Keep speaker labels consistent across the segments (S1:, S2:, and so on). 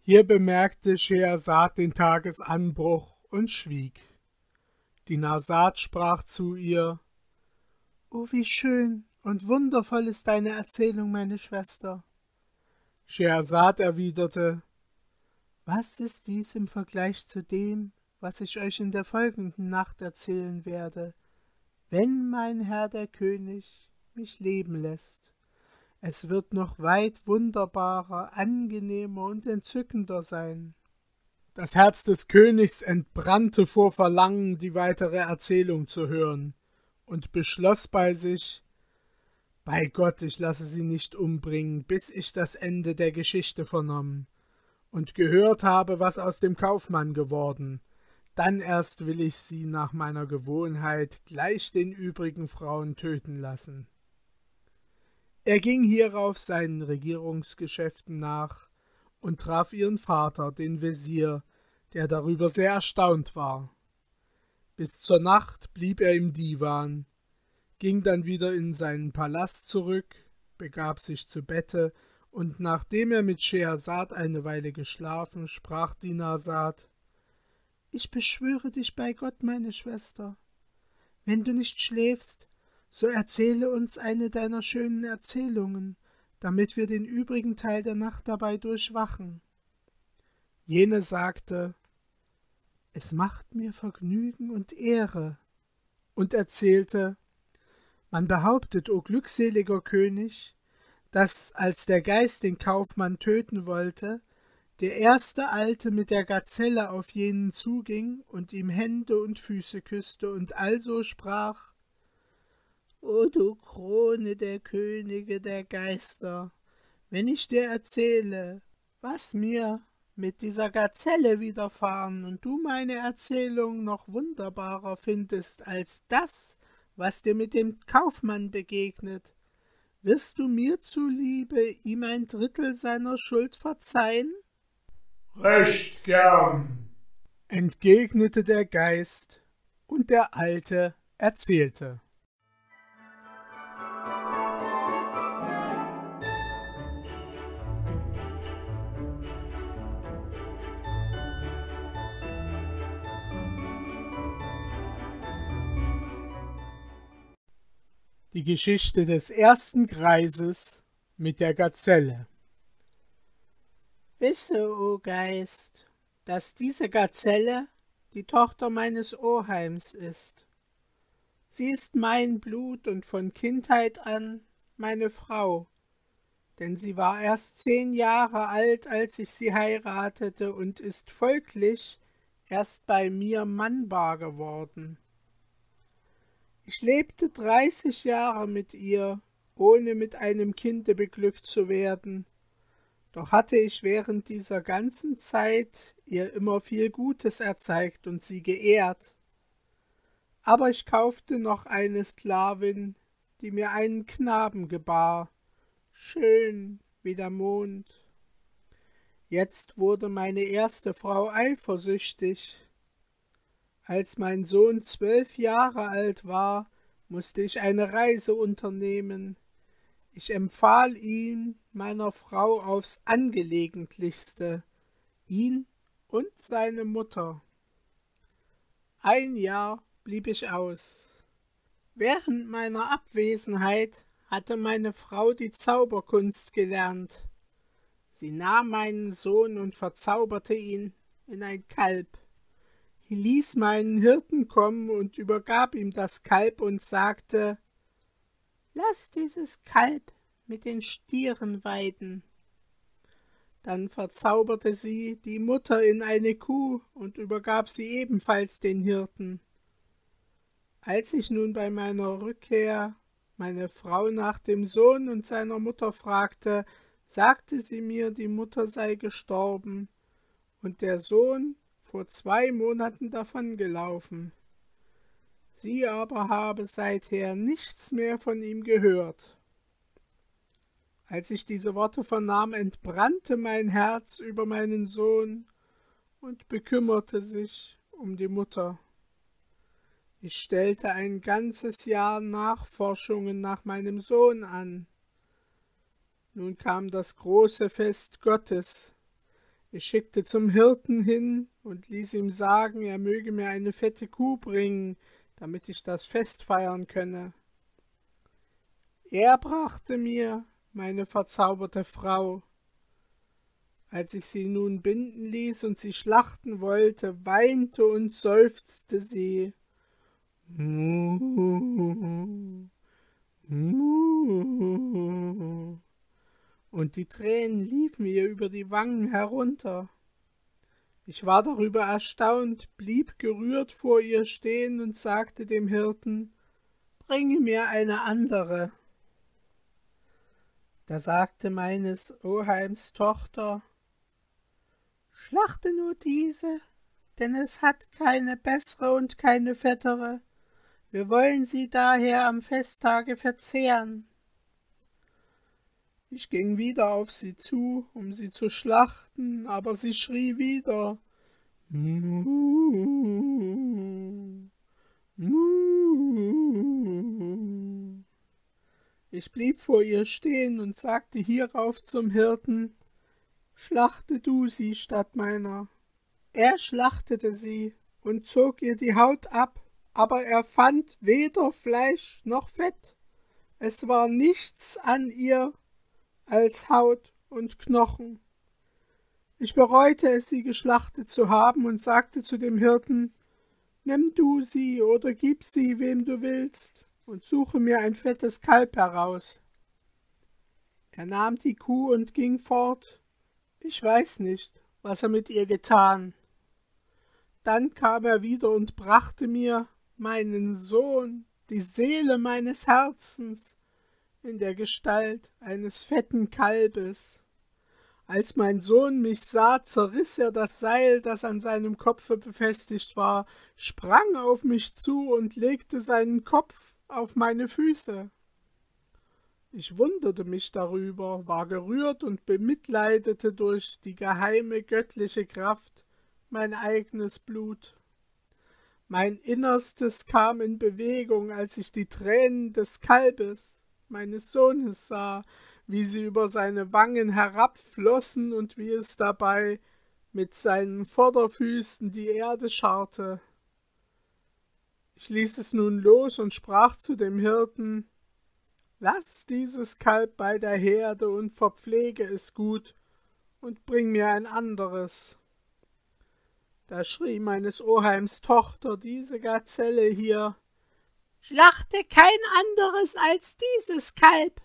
S1: Hier bemerkte Schehersad den Tagesanbruch und schwieg. Dinarsad sprach zu ihr: »O, wie schön und wundervoll ist deine Erzählung, meine Schwester.« Schehersad erwiderte: »Was ist dies im Vergleich zu dem, was ich euch in der folgenden Nacht erzählen werde, wenn mein Herr der König mich leben lässt? Es wird noch weit wunderbarer, angenehmer und entzückender sein.« Das Herz des Königs entbrannte vor Verlangen, die weitere Erzählung zu hören, und beschloss bei sich: »Bei Gott, ich lasse sie nicht umbringen, bis ich das Ende der Geschichte vernommen und gehört habe, was aus dem Kaufmann geworden. Dann erst will ich sie nach meiner Gewohnheit gleich den übrigen Frauen töten lassen.« Er ging hierauf seinen Regierungsgeschäften nach und traf ihren Vater, den Wesir, der darüber sehr erstaunt war. Bis zur Nacht blieb er im Diwan, ging dann wieder in seinen Palast zurück, begab sich zu Bette, und nachdem er mit Schehersad eine Weile geschlafen, sprach Dinarsad: »Ich beschwöre dich bei Gott, meine Schwester, wenn du nicht schläfst, so erzähle uns eine deiner schönen Erzählungen, damit wir den übrigen Teil der Nacht dabei durchwachen.« Jene sagte: »Es macht mir Vergnügen und Ehre«, und erzählte: »Man behauptet, o glückseliger König, dass, als der Geist den Kaufmann töten wollte, der erste Alte mit der Gazelle auf jenen zuging und ihm Hände und Füße küsste und also sprach: »O du Krone der Könige der Geister, wenn ich dir erzähle, was mir mit dieser Gazelle widerfahren und du meine Erzählung noch wunderbarer findest als das, was dir mit dem Kaufmann begegnet, wirst du mir zuliebe ihm 1/3 seiner Schuld verzeihen?«
S2: »Recht gern«,
S1: entgegnete der Geist, und der Alte erzählte. Die Geschichte des ersten Greises mit der Gazelle. »Wisse, o Geist, dass diese Gazelle die Tochter meines Oheims ist. Sie ist mein Blut und von Kindheit an meine Frau, denn sie war erst 10 Jahre alt, als ich sie heiratete, und ist folglich erst bei mir mannbar geworden. Ich lebte 30 Jahre mit ihr, ohne mit einem Kinde beglückt zu werden. Doch hatte ich während dieser ganzen Zeit ihr immer viel Gutes erzeigt und sie geehrt. Aber ich kaufte noch eine Sklavin, die mir einen Knaben gebar, schön wie der Mond. Jetzt wurde meine erste Frau eifersüchtig. Als mein Sohn 12 Jahre alt war, musste ich eine Reise unternehmen. Ich empfahl ihn meiner Frau aufs Angelegentlichste, ihn und seine Mutter. 1 Jahr blieb ich aus. Während meiner Abwesenheit hatte meine Frau die Zauberkunst gelernt. Sie nahm meinen Sohn und verzauberte ihn in ein Kalb. Sie ließ meinen Hirten kommen und übergab ihm das Kalb und sagte: »Lass dieses Kalb mit den Stieren weiden.« Dann verzauberte sie die Mutter in eine Kuh und übergab sie ebenfalls den Hirten. Als ich nun bei meiner Rückkehr meine Frau nach dem Sohn und seiner Mutter fragte, sagte sie mir, die Mutter sei gestorben und der Sohn vor 2 Monaten davongelaufen. Sie aber habe seither nichts mehr von ihm gehört. Als ich diese Worte vernahm, entbrannte mein Herz über meinen Sohn und bekümmerte sich um die Mutter. Ich stellte ein ganzes Jahr Nachforschungen nach meinem Sohn an. Nun kam das große Fest Gottes. Ich schickte zum Hirten hin und ließ ihm sagen, er möge mir eine fette Kuh bringen, damit ich das Fest feiern könne. Er brachte mir meine verzauberte Frau. Als ich sie nun binden ließ und sie schlachten wollte, weinte und seufzte sie. Und die Tränen liefen ihr über die Wangen herunter. Ich war darüber erstaunt, blieb gerührt vor ihr stehen und sagte dem Hirten, »Bringe mir eine andere.« Da sagte meines Oheims Tochter, »Schlachte nur diese, denn es hat keine bessere und keine fettere. Wir wollen sie daher am Festtage verzehren.« Ich ging wieder auf sie zu, um sie zu schlachten, aber sie schrie wieder. Ich blieb vor ihr stehen und sagte hierauf zum Hirten, »Schlachte du sie statt meiner.« Er schlachtete sie und zog ihr die Haut ab, aber er fand weder Fleisch noch Fett. Es war nichts an ihr als Haut und Knochen. Ich bereute es, sie geschlachtet zu haben, und sagte zu dem Hirten, »Nimm du sie oder gib sie, wem du willst, und suche mir ein fettes Kalb heraus.« Er nahm die Kuh und ging fort. Ich weiß nicht, was er mit ihr getan. Dann kam er wieder und brachte mir meinen Sohn, die Seele meines Herzens, in der Gestalt eines fetten Kalbes. Als mein Sohn mich sah, zerriss er das Seil, das an seinem Kopfe befestigt war, sprang auf mich zu und legte seinen Kopf auf meine Füße. Ich wunderte mich darüber, war gerührt und bemitleidete durch die geheime göttliche Kraft mein eigenes Blut. Mein Innerstes kam in Bewegung, als ich die Tränen des Kalbes, meines Sohnes, sah, wie sie über seine Wangen herabflossen und wie es dabei mit seinen Vorderfüßen die Erde scharrte. Ich ließ es nun los und sprach zu dem Hirten, »Lass dieses Kalb bei der Herde und verpflege es gut und bring mir ein anderes.« Da schrie meines Oheims Tochter, diese Gazelle hier, »Schlachte kein anderes als dieses Kalb!«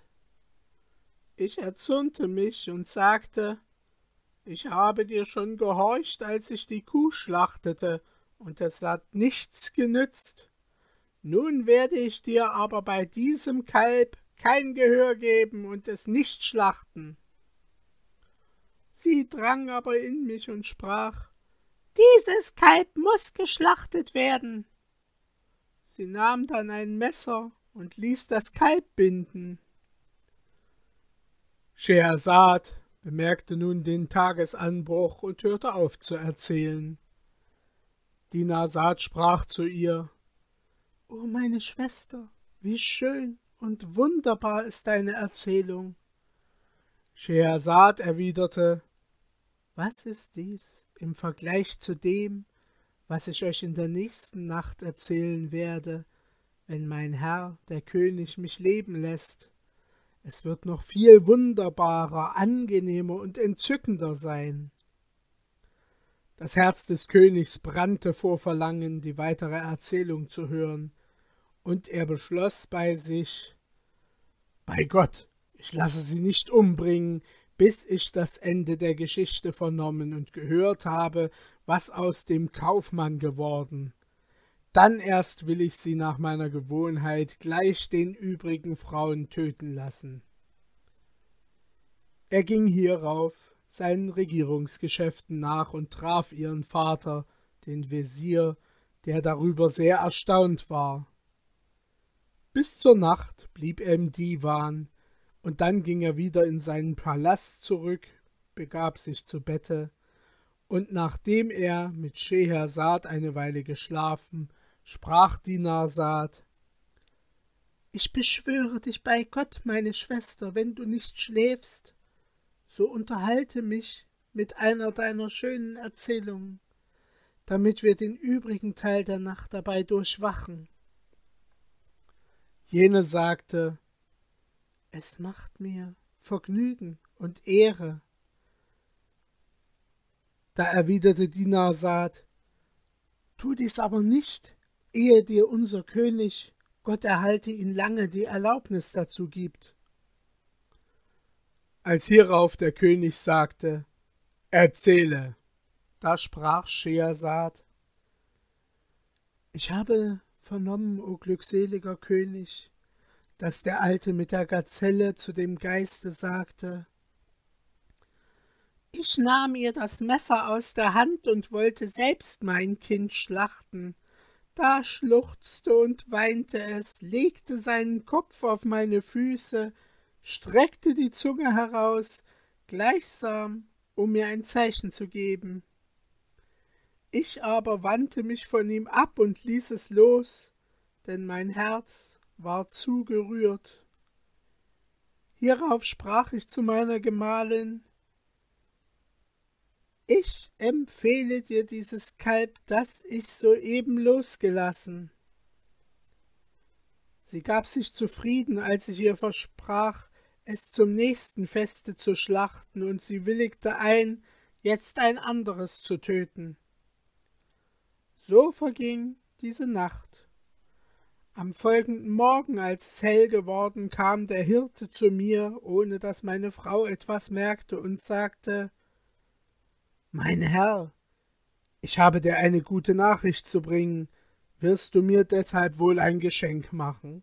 S1: Ich erzürnte mich und sagte, »Ich habe dir schon gehorcht, als ich die Kuh schlachtete, und es hat nichts genützt. Nun werde ich dir aber bei diesem Kalb kein Gehör geben und es nicht schlachten.« Sie drang aber in mich und sprach, »Dieses Kalb muß geschlachtet werden.« Sie nahm dann ein Messer und ließ das Kalb binden. Schehersad bemerkte nun den Tagesanbruch und hörte auf zu erzählen. Dinarsad sprach zu ihr, »O meine Schwester, wie schön und wunderbar ist deine Erzählung.« Schehersad erwiderte, »Was ist dies im Vergleich zu dem, was ich euch in der nächsten Nacht erzählen werde, wenn mein Herr, der König, mich leben lässt? Es wird noch viel wunderbarer, angenehmer und entzückender sein.« Das Herz des Königs brannte vor Verlangen, die weitere Erzählung zu hören, und er beschloss bei sich, »Bei Gott, ich lasse sie nicht umbringen, bis ich das Ende der Geschichte vernommen und gehört habe, was aus dem Kaufmann geworden. Dann erst will ich sie nach meiner Gewohnheit gleich den übrigen Frauen töten lassen.« Er ging hierauf seinen Regierungsgeschäften nach und traf ihren Vater, den Wesir, der darüber sehr erstaunt war. Bis zur Nacht blieb er im Diwan, und dann ging er wieder in seinen Palast zurück, begab sich zu Bette, und nachdem er mit Schehersad eine Weile geschlafen, sprach Dinarsad, »Ich beschwöre dich bei Gott, meine Schwester, wenn du nicht schläfst, so unterhalte mich mit einer deiner schönen Erzählungen, damit wir den übrigen Teil der Nacht dabei durchwachen. Jene sagte, es macht mir Vergnügen und Ehre. Da erwiderte Dinarsad, tu dies aber nicht, ehe dir unser König, Gott erhalte ihn lange, die Erlaubnis dazu gibt. Als hierauf der König sagte, erzähle, da sprach Schehersad, ich habe vernommen, o glückseliger König, dass der Alte mit der Gazelle zu dem Geiste sagte, ich nahm ihr das Messer aus der Hand und wollte selbst mein Kind schlachten. Da schluchzte und weinte es, legte seinen Kopf auf meine Füße, streckte die Zunge heraus, gleichsam, um mir ein Zeichen zu geben. Ich aber wandte mich von ihm ab und ließ es los, denn mein Herz war zu gerührt. Hierauf sprach ich zu meiner Gemahlin, ich empfehle dir dieses Kalb, das ich soeben losgelassen. Sie gab sich zufrieden, als ich ihr versprach, es zum nächsten Feste zu schlachten, und sie willigte ein, jetzt ein anderes zu töten. So verging diese Nacht. Am folgenden Morgen, als es hell geworden, kam der Hirte zu mir, ohne dass meine Frau etwas merkte, und sagte, mein Herr, ich habe dir eine gute Nachricht zu bringen, wirst du mir deshalb wohl ein Geschenk machen?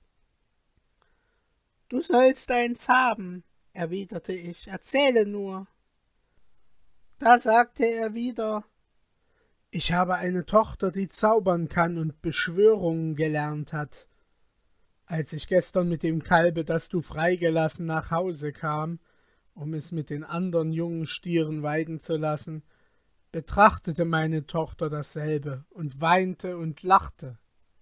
S1: Du sollst eins haben, erwiderte ich, erzähle nur. Da sagte er wieder, ich habe eine Tochter, die zaubern kann und Beschwörungen gelernt hat. Als ich gestern mit dem Kalbe, das du freigelassen, nach Hause kam, um es mit den anderen jungen Stieren weiden zu lassen, betrachtete meine Tochter dasselbe und weinte und lachte.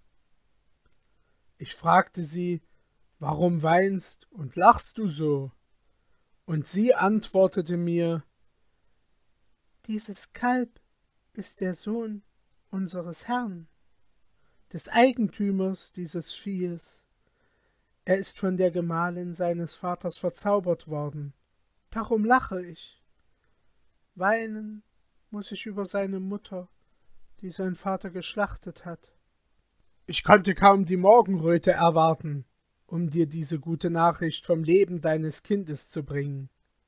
S1: Ich fragte sie, warum weinst und lachst du so? Und sie antwortete mir, dieses Kalb ist der Sohn unseres Herrn, des Eigentümers dieses Viehes. Er ist von der Gemahlin seines Vaters verzaubert worden. Darum lache ich. Weinen muss ich über seine Mutter, die sein Vater geschlachtet hat. Ich konnte kaum die Morgenröte erwarten, um dir diese gute Nachricht vom Leben deines Kindes zu bringen.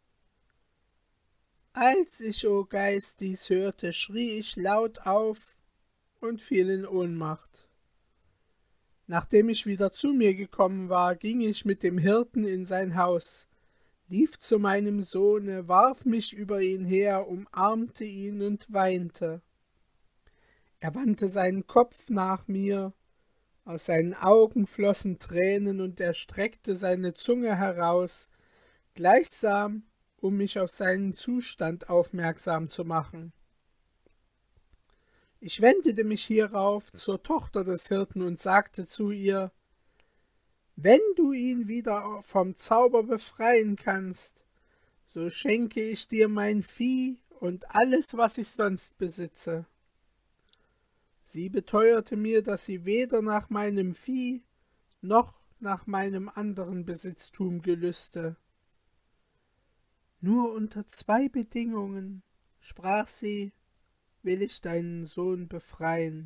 S1: Als ich, o Geist, dies hörte, schrie ich laut auf und fiel in Ohnmacht. Nachdem ich wieder zu mir gekommen war, ging ich mit dem Hirten in sein Haus, lief zu meinem Sohne, warf mich über ihn her, umarmte ihn und weinte. Er wandte seinen Kopf nach mir, aus seinen Augen flossen Tränen, und er streckte seine Zunge heraus, gleichsam, um mich auf seinen Zustand aufmerksam zu machen. Ich wendete mich hierauf zur Tochter des Hirten und sagte zu ihr, wenn du ihn wieder vom Zauber befreien kannst, so schenke ich dir mein Vieh und alles, was ich sonst besitze. Sie beteuerte mir, dass sie weder nach meinem Vieh noch nach meinem anderen Besitztum gelüste. Nur unter 2 Bedingungen, sprach sie, will ich deinen Sohn befreien.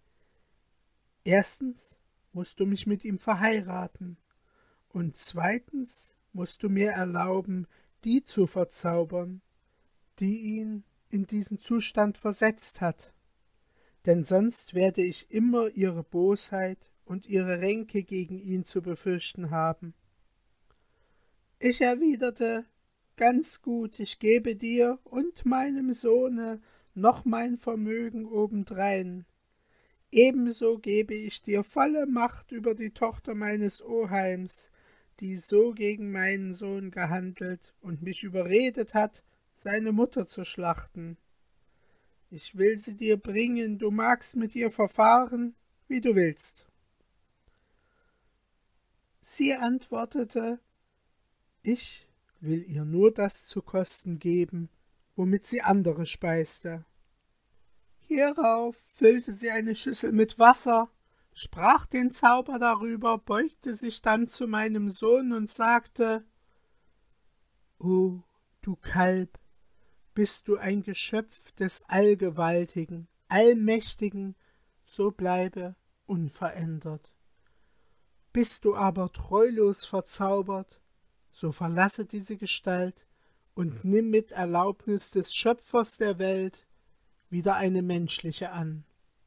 S1: Erstens musst du mich mit ihm verheiraten, und zweitens musst du mir erlauben, die zu verzaubern, die ihn in diesen Zustand versetzt hat, denn sonst werde ich immer ihre Bosheit und ihre Ränke gegen ihn zu befürchten haben. Ich erwiderte, ganz gut, ich gebe dir und meinem Sohne noch mein Vermögen obendrein. Ebenso gebe ich dir volle Macht über die Tochter meines Oheims, die so gegen meinen Sohn gehandelt und mich überredet hat, seine Mutter zu schlachten. Ich will sie dir bringen, du magst mit ihr verfahren, wie du willst. Sie antwortete, ich will ihr nur das zu kosten geben, womit sie andere speiste. Hierauf füllte sie eine Schüssel mit Wasser, sprach den Zauber darüber, beugte sich dann zu meinem Sohn und sagte: »O, du Kalb, bist du ein Geschöpf des Allgewaltigen, Allmächtigen, so bleibe unverändert. Bist du aber treulos verzaubert, so verlasse diese Gestalt und nimm mit Erlaubnis des Schöpfers der Welt wieder eine menschliche an.«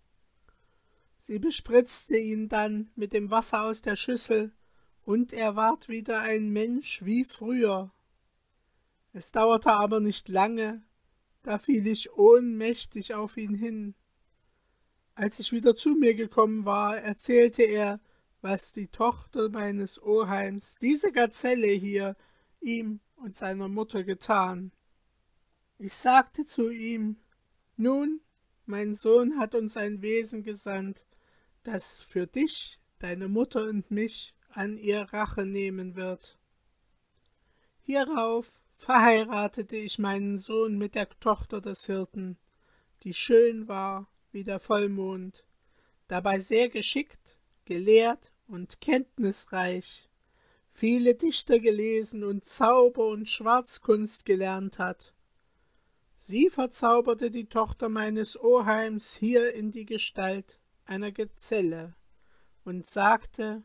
S1: Sie bespritzte ihn dann mit dem Wasser aus der Schüssel, und er ward wieder ein Mensch wie früher. Es dauerte aber nicht lange, da fiel ich ohnmächtig auf ihn hin. Als ich wieder zu mir gekommen war, erzählte er, was die Tochter meines Oheims, diese Gazelle hier, ihm und seiner Mutter getan. Ich sagte zu ihm: »Nun, mein Sohn hat uns ein Wesen gesandt, das für dich, deine Mutter und mich an ihr Rache nehmen wird.« Hierauf verheiratete ich meinen Sohn mit der Tochter des Hirten, die schön war wie der Vollmond, dabei sehr geschickt, gelehrt und kenntnisreich, viele Dichter gelesen und Zauber und Schwarzkunst gelernt hat. Sie verzauberte die Tochter meines Oheims hier in die Gestalt einer Gazelle und sagte: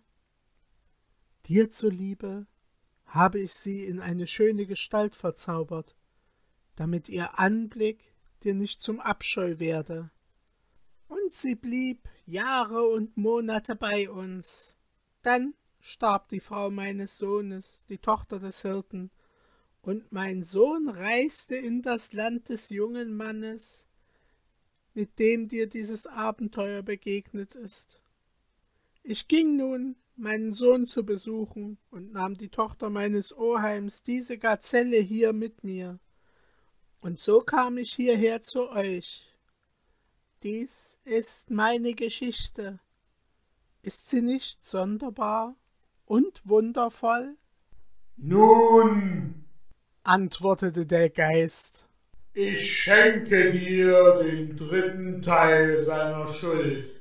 S1: »Dir zuliebe habe ich sie in eine schöne Gestalt verzaubert, damit ihr Anblick dir nicht zum Abscheu werde.« Und sie blieb Jahre und Monate bei uns. Dann starb die Frau meines Sohnes, die Tochter des Hirten, und mein Sohn reiste in das Land des jungen Mannes, mit dem dir dieses Abenteuer begegnet ist. Ich ging nun, meinen Sohn zu besuchen, und nahm die Tochter meines Oheims, diese Gazelle, hier mit mir. Und so kam ich hierher zu euch. Dies ist meine Geschichte. Ist sie nicht sonderbar und wundervoll?«
S2: »Nun«,
S1: antwortete der Geist,
S2: »ich schenke dir den 3. Teil seiner Schuld.